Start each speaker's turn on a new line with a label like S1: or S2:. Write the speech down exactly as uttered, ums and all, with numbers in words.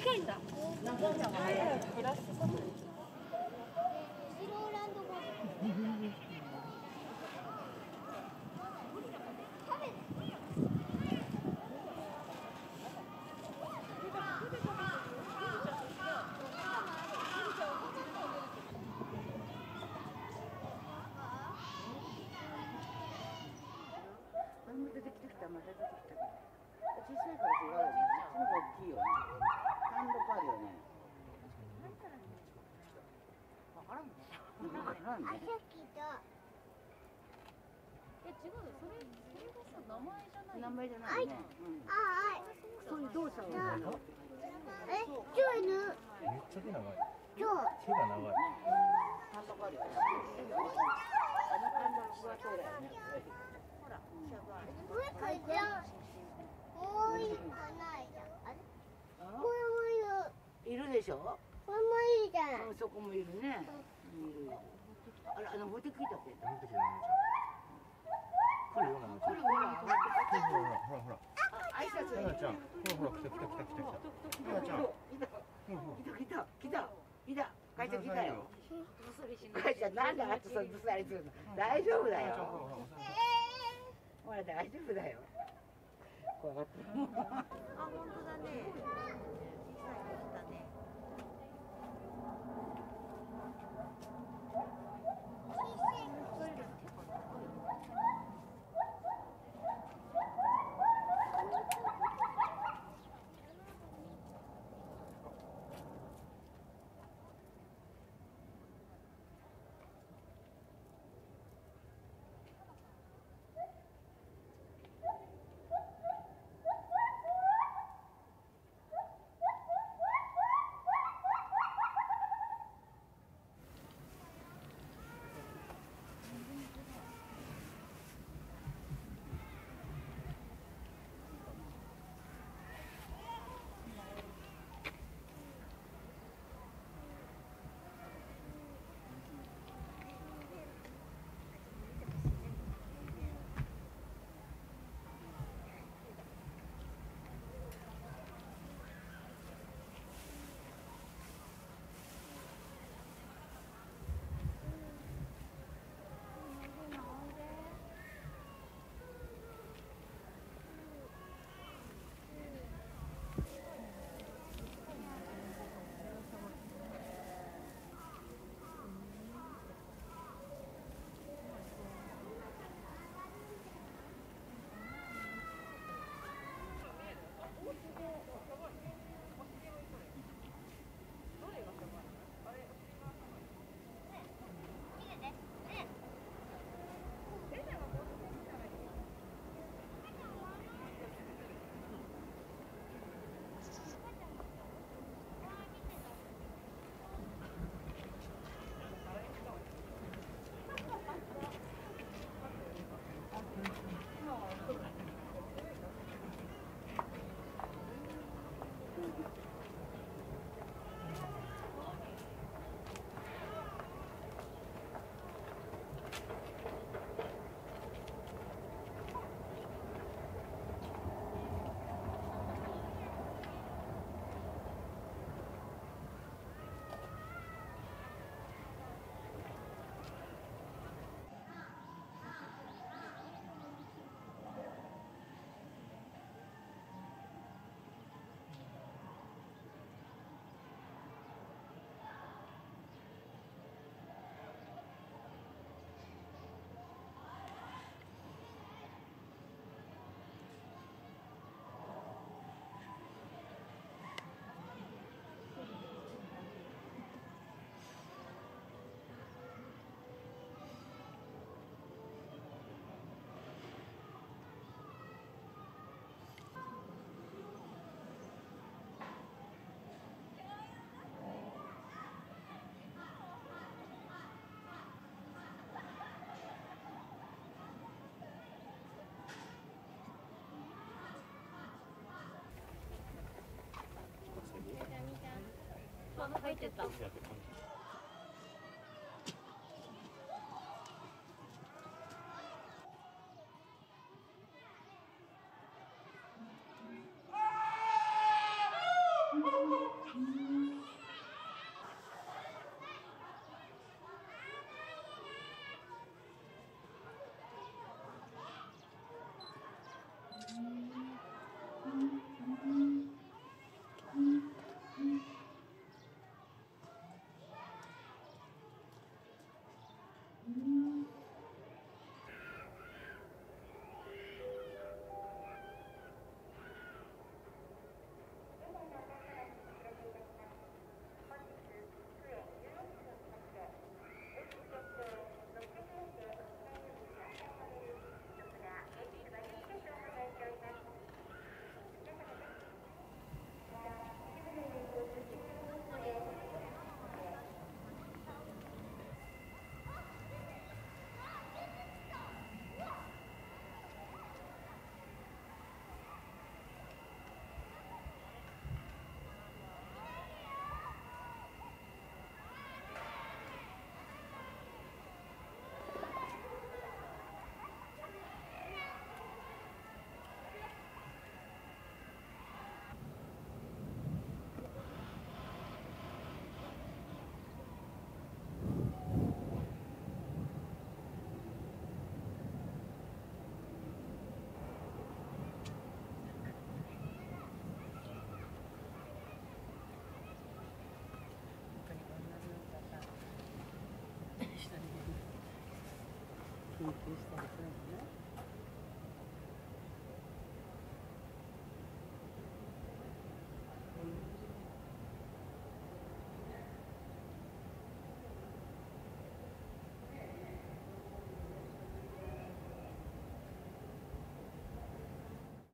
S1: 近いんだ。名古屋が早い。プラスサブ。
S2: 出てきてきた、また出てきたけど。小さいから違うよね。あっちの方が大きいよね。単独あるよね。わからんね。わからんね。
S1: え、違うよ。それ、それがさ、名前じゃない。
S2: 名前じゃないね。
S3: ああ、
S2: そういう動作をするの。
S3: え、今日犬。
S4: めっちゃ手長い。
S3: 今日。
S4: 手が長い。
S2: 単独あるよね。あの単独はそうだよね。ほら、シャバーニ。
S3: もう一個じゃん。もう一個ないじゃん。あれ。これもいる。
S2: いるでしょ。
S3: これもいいじゃん。
S2: そこもいるね。いるよ。あら、あの、持ってきたって。
S4: 持ってきたね。来るよ、なのちゃん。
S2: ほらほらほら
S4: ほらほら。
S2: 挨拶。
S4: ななちゃん。ほらほら、来た来た来た来た来た。ななちゃん。
S2: 来た来た来た来た。会長来たよ。会長なんであとそれぶつかりするの。大丈夫だよ。ほら大丈夫だよ。怖かった。
S1: あ、本当だね。小さいの来たね。入ってた。
S2: 研究したりするのね。